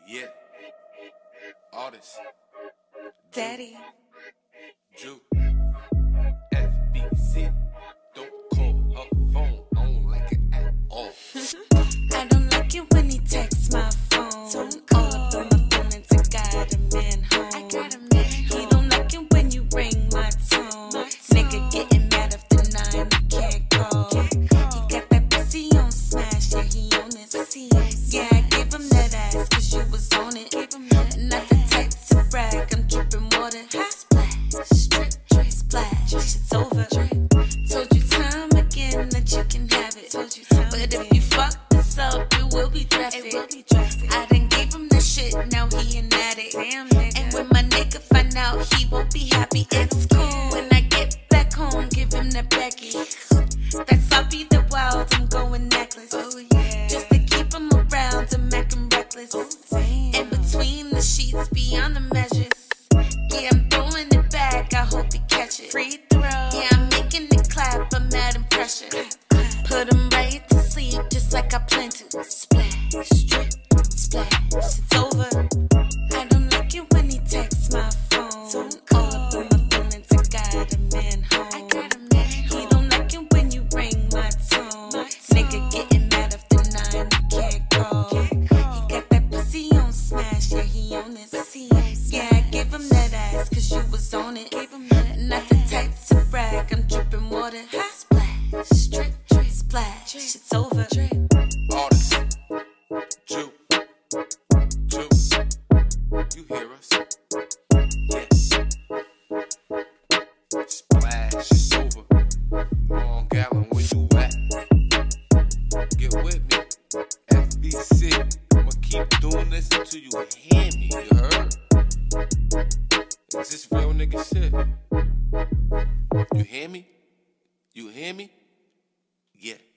Yeah. Artist. Daddy. Ju. FBC. Don't call her phone. I don't like it at all. I don't like it when he texts my phone. Call up on my phone and say, got a man home. He don't like it when you ring my tone. Nigga getting mad after 9, he can't call. He got that pussy on smash, yeah, he on it. Yeah, I gave him that ass, cause you was on it. Not the type to brag, I'm dripping water. Splash, drip, drip, splash, it's over. Told you time again that you can have it. But if you fuck this up, it will be drastic. I done gave him that shit, now he an addict. And when my nigga find out, he won't be happy. It's cool when I get back home, give him that baggie. That's I'll be the wild, I'm going necklace. Just to keep him around and make him reckless. In between the sheets, beyond the measures. Yeah, I'm throwing it back, I hope he catch it. Free throw. Yeah, I'm making it clap, I'm adding pressure. Put him right to sleep, just like I planned to. Splash, drip, splash, it's over. I don't like it when he texts my phone. Call up on my phone and say, got a man home. He don't like it when you ring my tone. Nigga getting mad after 9, he can't call. He got that pussy on smash, yeah, he on it. Yeah, I gave him that ass, cause you was on it. Not the type to brag, I'm dripping water. Splash, drip, drip, splash, it's over. Artist. Ju. Ju. You hear us? Yeah. Splash, it's over. Long Gallon, where you at? Get with me. FBC. I'ma keep doing this until you hear me, you heard? It's just real nigga shit. You hear me? You hear me? Yeah.